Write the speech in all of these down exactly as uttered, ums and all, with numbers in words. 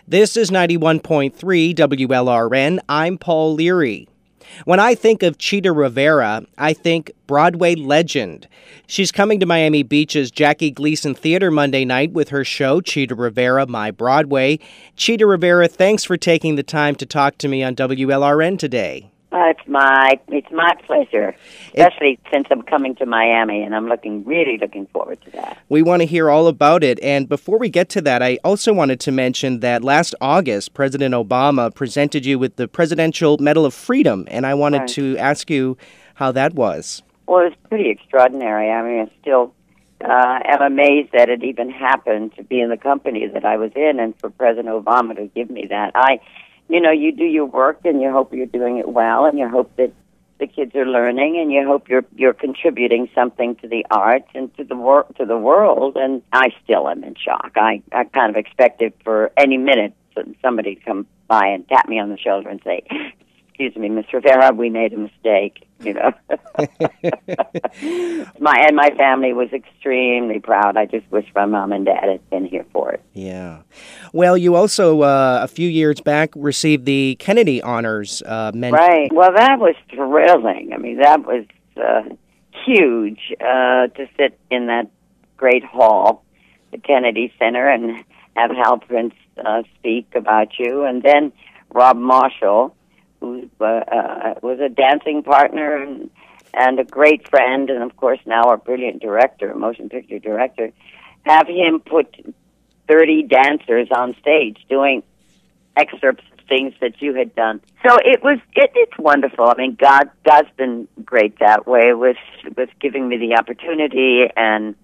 This is ninety-one point three W L R N. I'm Paul Leary. When I think of Chita Rivera, I think Broadway legend. She's coming to Miami Beach's Jackie Gleason Theater Monday night with her show, Chita Rivera, My Broadway. Chita Rivera, thanks for taking the time to talk to me on W L R N today. Uh, it's my it's my pleasure, especially it, since I'm coming to Miami, and I'm looking really looking forward to that. We want to hear all about it, and before we get to that, I also wanted to mention that last August, President Obama presented you with the Presidential Medal of Freedom, and I wanted right. to ask you how that was. Well, it was pretty extraordinary. I mean, I still uh, am amazed that it even happened to be in the company that I was in, and for President Obama to give me that. I. You know, you do your work, and you hope you're doing it well, and you hope that the kids are learning, and you hope you're you're contributing something to the arts and to the wor- to the world. And I still am in shock. I I kind of expected for any minute somebody to come by and tap me on the shoulder and say, "Excuse me, Miss Rivera, we made a mistake." You know, my and my family was extremely proud. I just wish my mom and dad had been here for it. Yeah. Well, you also, uh, a few years back, received the Kennedy Honors. Uh, men- right. Well, that was thrilling. I mean, that was uh, huge uh, to sit in that great hall, the Kennedy Center, and have Hal Prince uh, speak about you. And then Rob Marshall, who uh, uh, was a dancing partner and, and a great friend, and, of course, now a brilliant director, a motion picture director, have him put thirty dancers on stage doing excerpts of things that you had done. So it was, it, it's wonderful. I mean, God, God's been great that way with, with giving me the opportunity and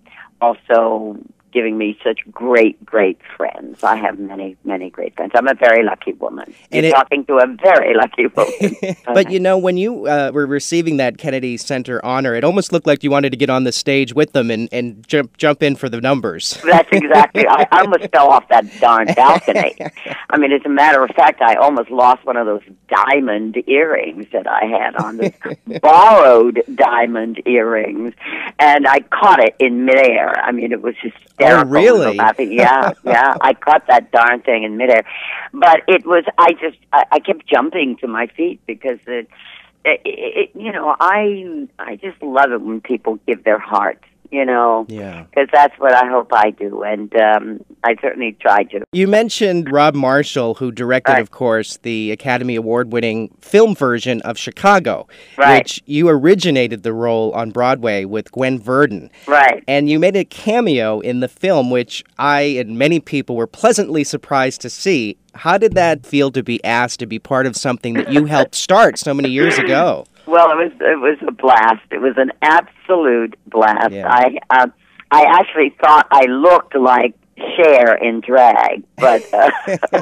also giving me such great, great friends. I have many, many great friends. I'm a very lucky woman. And You're it, talking to a very lucky woman. But, you know, when you uh, were receiving that Kennedy Center honor, it almost looked like you wanted to get on the stage with them and, and jump jump in for the numbers. That's exactly. I, I almost fell off that darn balcony. I mean, as a matter of fact, I almost lost one of those diamond earrings that I had on, those borrowed diamond earrings, and I caught it in midair. I mean, it was hysterical. Oh, really? Laughing. Yeah, yeah. I caught that darn thing in midair. But it was, I just, I, I kept jumping to my feet because, it, it, it, you know, I I just love it when people give their heart, you know. Yeah. Because that's what I hope I do, and um, I certainly try to. You mentioned Rob Marshall, who directed, right. of course, the Academy Award-winning film version of Chicago, right. which you originated the role on Broadway with Gwen Verdon. Right. And you made a cameo in the film, which I and many people were pleasantly surprised to see. How did that feel to be asked to be part of something that you helped start so many years ago? Well, it was it was a blast. It was an absolute blast. Yeah. I uh, I actually thought I looked like Cher in drag, but uh,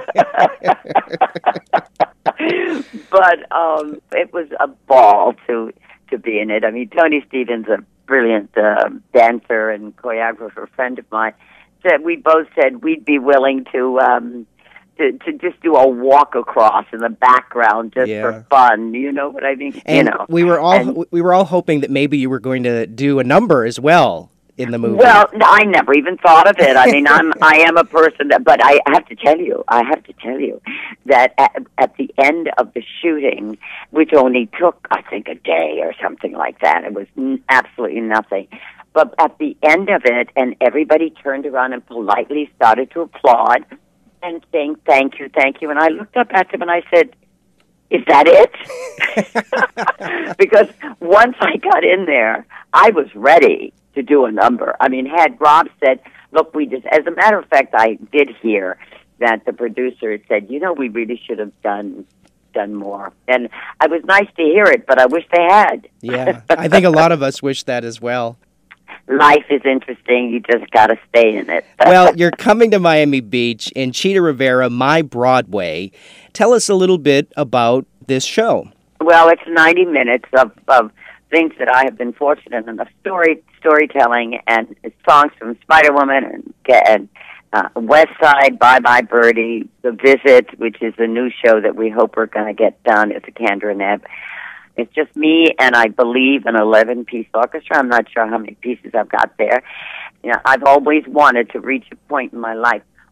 but um, it was a ball to to be in it. I mean, Tony Stevens, a brilliant uh, dancer and choreographer friend of mine, said we both said we'd be willing to. Um, To, to just do a walk across in the background just yeah. for fun, you know what I mean? And you know, we were all and, we were all hoping that maybe you were going to do a number as well in the movie. Well, I never even thought of it. I mean, I'm I am a person that, but I have to tell you, I have to tell you that at, at the end of the shooting, which only took I think a day or something like that, it was n- absolutely nothing. But at the end of it, and everybody turned around and politely started to applaud. And saying thank you, thank you. And I looked up at them and I said, is that it? Because once I got in there, I was ready to do a number. I mean, had Rob said, look, we just, as a matter of fact, I did hear that the producer had said, you know, we really should have done done more. And it was nice to hear it, but I wish they had. Yeah, I think a lot of us wish that as well. Life is interesting. You just got to stay in it. Well, you're coming to Miami Beach in Chita Rivera, My Broadway. Tell us a little bit about this show. Well, it's ninety minutes of, of things that I have been fortunate in, the story storytelling and songs from Spider-Woman and, and uh, West Side, Bye Bye Birdie, The Visit, which is a new show that we hope we're going to get done. It's a Candor and Ebb. It's just me and I believe an eleven-piece orchestra. I'm not sure how many pieces I've got there. You know, I've always wanted to reach a point in my life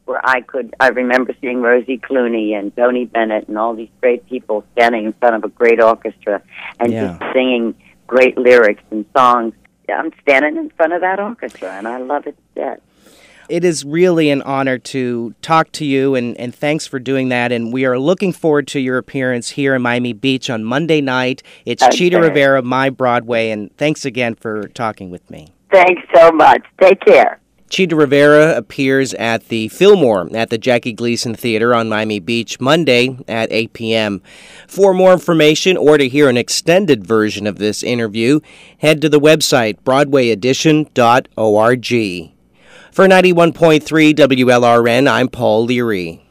where I could, I remember seeing Rosie Clooney and Tony Bennett and all these great people standing in front of a great orchestra and Yeah. just singing great lyrics and songs. I'm standing in front of that orchestra, and I love it to death. It is really an honor to talk to you, and, and thanks for doing that. And we are looking forward to your appearance here in Miami Beach on Monday night. It's Okay. Chita Rivera, My Broadway, and thanks again for talking with me. Thanks so much. Take care. Chita Rivera appears at the Filmore at the Jackie Gleason Theater on Miami Beach Monday at eight p.m. For more information or to hear an extended version of this interview, head to the website broadway edition dot org. For ninety-one point three W L R N, I'm Paul Leary.